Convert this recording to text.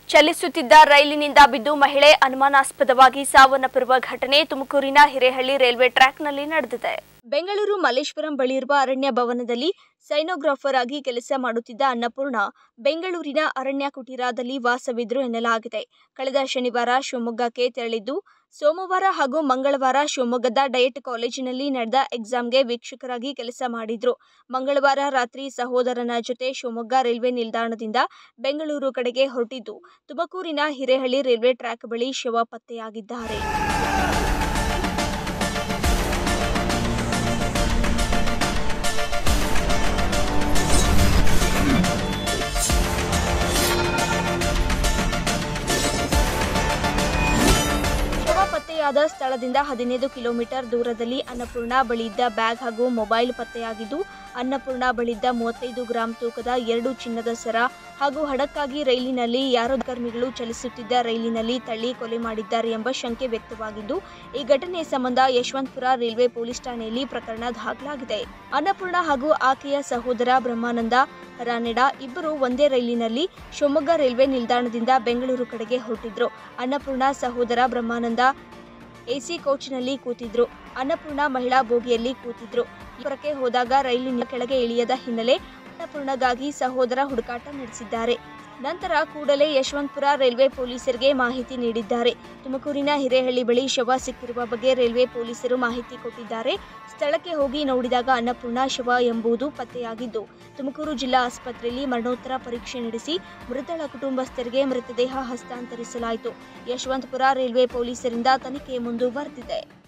ಚಲಿಸುತ್ತಿದ್ದ ರೈಲಿನಿಂದ ಬಿದ್ದು ಮಹಿಳೆ ಅನುಮಾನಾಸ್ಪದವಾಗಿ ಸಾವನ್ನಪ್ಪಿರುವ ಘಟನೆ ತುಮಕೂರಿನ ಹಿರೇಹಳ್ಳಿ ರೈಲ್ವೆ ಟ್ರ್ಯಾಕ್ನಲ್ಲಿ ನಡೆದಿದೆ. ಬೆಂಗಳೂರು ಮಲ್ಲೇಶ್ವರಂ ಬಳಿ ಇರುವ ಅರಣ್ಯ ಭವನದಲ್ಲಿ ಸೈನೋಗ್ರಾಫರ್ ಆಗಿ ಕೆಲಸ ಮಾಡುತ್ತಿದ್ದ ಅನ್ನಪೂರ್ಣ ಬೆಂಗಳೂರಿನ ಅರಣ್ಯ ಕುಟೀರದಲ್ಲಿ ವಾಸವಿದ್ರು ಎನ್ನಲಾಗಿದೆ. ಕಳೆದ ಶನಿವಾರ ಶಿವಮೊಗ್ಗಕ್ಕೆ ತೆರಳಿದ್ದು, ಸೋಮವಾರ ಹಾಗೂ ಮಂಗಳವಾರ ಶಿವಮೊಗ್ಗದ ಡಯಟ್ ಕಾಲೇಜಿನಲ್ಲಿ ನಡೆದ ಎಕ್ಸಾಮ್ಗೆ ವೀಕ್ಷಕರಾಗಿ ಕೆಲಸ ಮಾಡಿದ್ರು. ಮಂಗಳವಾರ ರಾತ್ರಿ ಸಹೋದರನ ಜೊತೆ ಶಿವಮೊಗ್ಗ ರೈಲ್ವೆ ನಿಲ್ದಾಣದಿಂದ ಬೆಂಗಳೂರು ಕಡೆಗೆ ಹೊರಟಿದ್ದು, ತುಮಕೂರಿನ ಹಿರೇಹಳ್ಳಿ ರೈಲ್ವೆ ಟ್ರ್ಯಾಕ್ ಬಳಿ ಶವ ಪತ್ತೆಯಾಗಿದ್ದಾರೆ. ಪತ್ತೆಯಾದ ಸ್ಥಳದಿಂದ 15 ಕಿಲೋಮೀಟರ್ ದೂರದಲ್ಲಿ ಅನ್ನಪೂರ್ಣ ಬಳಿಯಿದ್ದ ಬ್ಯಾಗ್ ಹಾಗೂ ಮೊಬೈಲ್ ಪತ್ತೆಯಾಗಿದ್ದು, ಅನ್ನಪೂರ್ಣ ಬಳಿಯಿದ್ದ 35 ಗ್ರಾಂ ತೂಕದ 2 ಚಿನ್ನದ ಸರ ಹಾಗೂ ಹಡಕ್ಕಾಗಿ ರೈಲಿನಲ್ಲಿ ಯಾರೋ ಕರ್ಮಿಗಳು ಚಲಿಸುತ್ತಿದ್ದ ರೈಲಿನಲ್ಲಿ ತಳ್ಳಿ ಕೊಲೆ ಮಾಡಿದ್ದಾರೆ ಎಂಬ ಶಂಕೆ ವ್ಯಕ್ತವಾಗಿದ್ದು, ಈ ಘಟನೆ ಸಂಬಂಧ ಯಶವಂತಪುರ ರೈಲ್ವೆ ಪೊಲೀಸ್ ಠಾಣೆಯಲ್ಲಿ ಪ್ರಕರಣ ದಾಖಲಾಗಿದೆ. ಅನ್ನಪೂರ್ಣ ಹಾಗೂ ಆಕೆಯ ಸಹೋದರ ಬ್ರಹ್ಮಾನಂದ ರಾನೆಡ ಇಬ್ಬರು ಒಂದೇ ರೈಲಿನಲ್ಲಿ ಶಿವಮೊಗ್ಗ ರೈಲ್ವೆ ನಿಲ್ದಾಣದಿಂದ ಬೆಂಗಳೂರು ಕಡೆಗೆ ಹೊರಟಿದ್ರು. ಅನ್ನಪೂರ್ಣ ಸಹೋದರ ಬ್ರಹ್ಮಾನಂದ ಎಸಿ ಕೋಚ್ನಲ್ಲಿ ಕೂತಿದ್ರು. ಅನ್ನಪೂರ್ಣ ಮಹಿಳಾ ಬೋಗಿಯಲ್ಲಿ ಕೂತಿದ್ರು. ಹೊರಕ್ಕೆ ಹೋದಾಗ ರೈಲಿನ ಕೆಳಗೆ ಇಳಿಯದ ಹಿನ್ನೆಲೆ ಅನ್ನಪೂರ್ಣಗಾಗಿ ಸಹೋದರ ಹುಡುಕಾಟ ನಡೆಸಿದ್ದಾರೆ. ನಂತರ ಕೂಡಲೇ ಯಶವಂತಪುರ ರೈಲ್ವೆ ಪೊಲೀಸರಿಗೆ ಮಾಹಿತಿ ನೀಡಿದ್ದಾರೆ. ತುಮಕೂರಿನ ಹಿರೇಹಳ್ಳಿ ಬಳಿ ಶವ ಸಿಕ್ಕಿರುವ ಬಗ್ಗೆ ರೈಲ್ವೆ ಪೊಲೀಸರು ಮಾಹಿತಿ ಕೊಟ್ಟಿದ್ದಾರೆ. ಸ್ಥಳಕ್ಕೆ ಹೋಗಿ ನೋಡಿದಾಗ ಅನ್ನಪೂರ್ಣ ಶವ ಎಂಬುದು ಪತ್ತೆಯಾಗಿದ್ದು, ತುಮಕೂರು ಜಿಲ್ಲಾ ಆಸ್ಪತ್ರೆಯಲ್ಲಿ ಮರಣೋತ್ತರ ಪರೀಕ್ಷೆ ನಡೆಸಿ ಮೃತಳ ಕುಟುಂಬಸ್ಥರಿಗೆ ಮೃತದೇಹ ಹಸ್ತಾಂತರಿಸಲಾಯಿತು. ಯಶವಂತಪುರ ರೈಲ್ವೆ ಪೊಲೀಸರಿಂದ ತನಿಖೆ ಮುಂದುವರೆದಿದೆ.